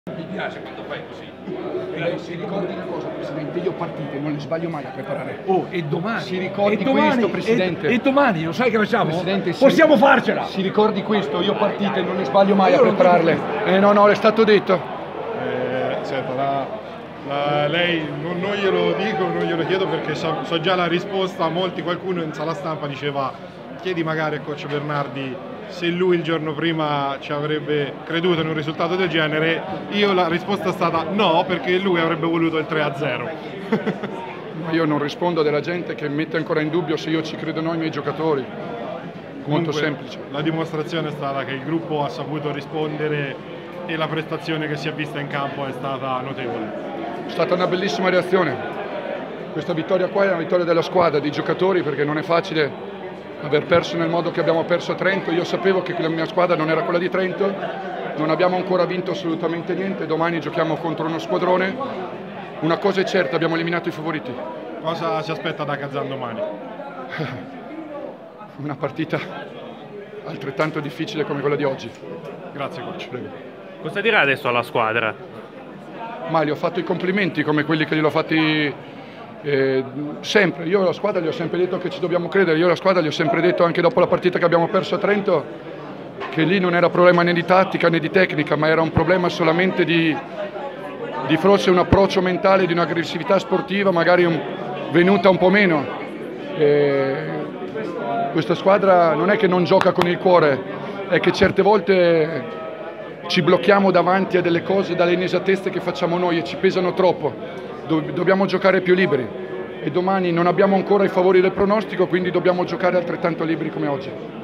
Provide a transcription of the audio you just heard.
Mi piace quando fai così. Lei si ricordi una cosa, Presidente, io partite non le sbaglio mai a preparare. Oh, e domani? Si ricordi e domani, questo, Presidente? E domani, lo sai che facciamo? Presidente, Possiamo farcela! Si ricordi questo, io partite non le sbaglio mai a prepararle. No, è stato detto. Senta, lei non glielo dico, non glielo chiedo perché so già la risposta. Qualcuno in sala stampa diceva chiedi magari a coach Bernardi se lui il giorno prima ci avrebbe creduto in un risultato del genere. Io la risposta è stata no, perché lui avrebbe voluto il 3-0. Ma io non rispondo della gente che mette ancora in dubbio se io ci credo o no ai miei giocatori. Molto Comunque, semplice. La dimostrazione è stata che il gruppo ha saputo rispondere e la prestazione che si è vista in campo è stata notevole. È stata una bellissima reazione. Questa vittoria qua è una vittoria della squadra, dei giocatori, perché non è facile aver perso nel modo che abbiamo perso a Trento. Io sapevo che la mia squadra non era quella di Trento, non abbiamo ancora vinto assolutamente niente, domani giochiamo contro uno squadrone. Una cosa è certa, abbiamo eliminato i favoriti. Cosa si aspetta da Kazan domani? Una partita altrettanto difficile come quella di oggi. Grazie coach. Prego. Cosa dirà adesso alla squadra? Ma gli ho fatto i complimenti come quelli che gliel'ho fatti sempre. Io alla squadra gli ho sempre detto che ci dobbiamo credere, io alla squadra gli ho sempre detto anche dopo la partita che abbiamo perso a Trento che lì non era problema né di tattica né di tecnica, ma era un problema solamente di forse un approccio mentale, di un'aggressività sportiva magari venuta un po' meno. Questa squadra non è che non gioca con il cuore, è che certe volte ci blocchiamo davanti a delle cose, dalle inesattezze che facciamo noi e ci pesano troppo. Dobbiamo giocare più liberi e domani non abbiamo ancora i favori del pronostico, quindi dobbiamo giocare altrettanto liberi come oggi.